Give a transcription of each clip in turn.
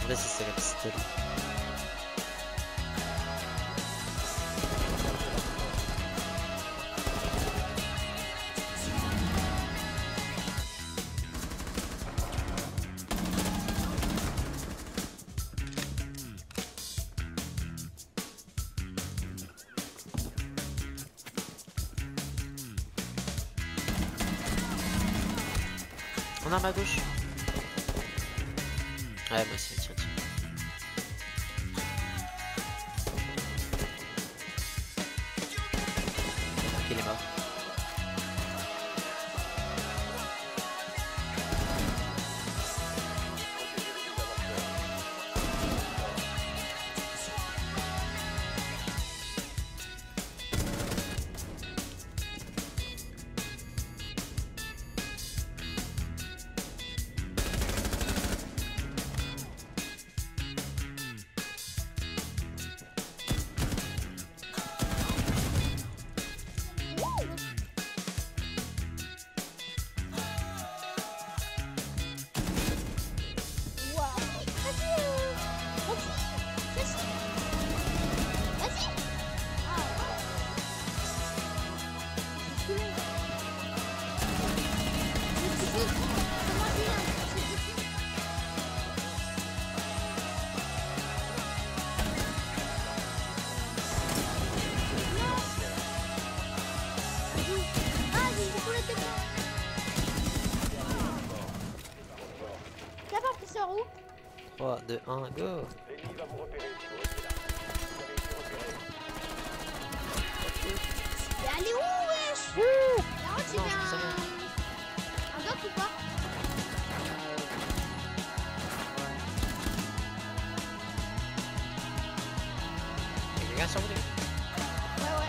Vas-y, c'est la pistole. On a à ma gauche. Ouais, moi aussi, tiens, tiens. Ok, il est mort. T'as pas pris ça où? 3, 2, 1, go! Mais allez où, wesh? Là, tu Non, fais je peux savoir. un doc ou pas? Il y a quelqu'un sur vous, les gars? Ouais, ouais.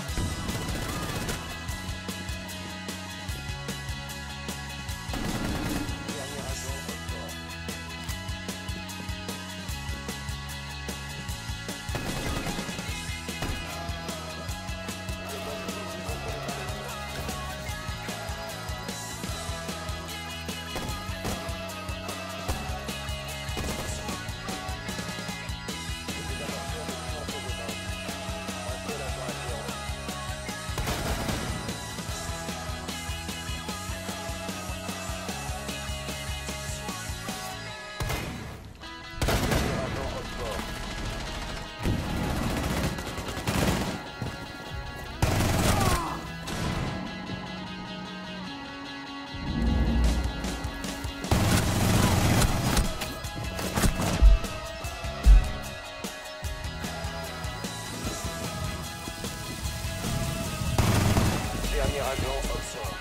Dernier agent au sort.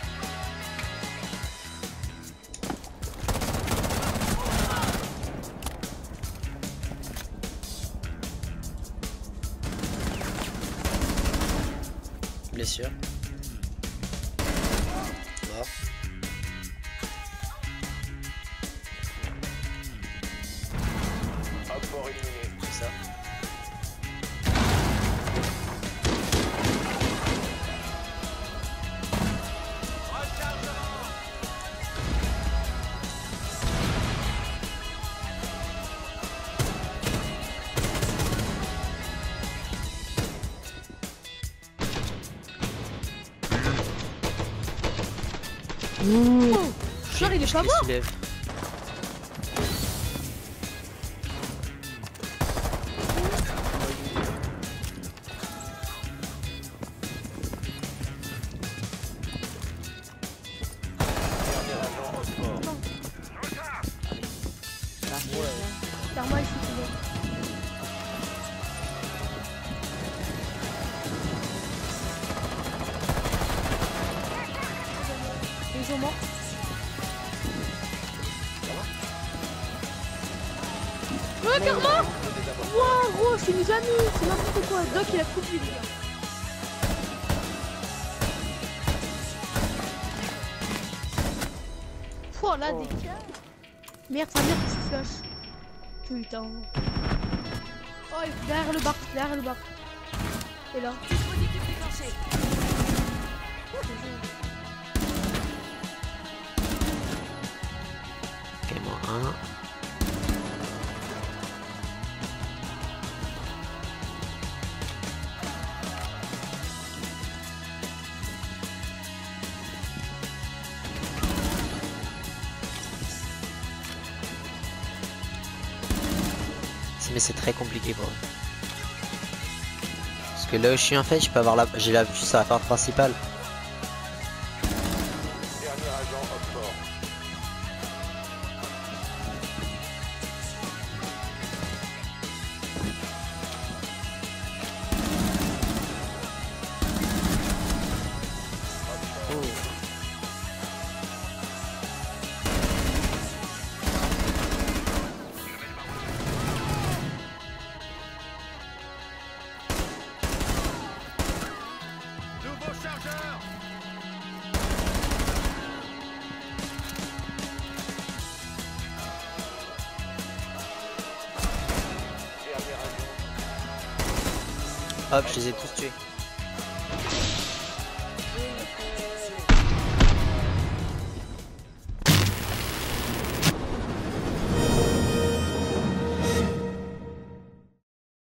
Blessure. Mort. Apport éliminé. Comme ça. Genre, il est pas mort. Soulève. Dernier agent au sport. Clairement, il faut qu'il Ils sont morts. Ouais, clairement. Wow, gros, c'est mes amis. C'est n'importe quoi. Doc, il a tout vu, les gars. Oh là, des cas. Merde, sa mère qui se flash. Putain. Oh, il est derrière le bar, derrière le bar. Et là. Dispositif déclenché. Ok, moi 1. mais c'est très compliqué pour eux. Parce que là où je suis en fait, je peux avoir j'ai la vue sur la porte principale. Dernier agent op 4. Nouveau chargeur. Dernier agent. Hop, je les ai tous tués.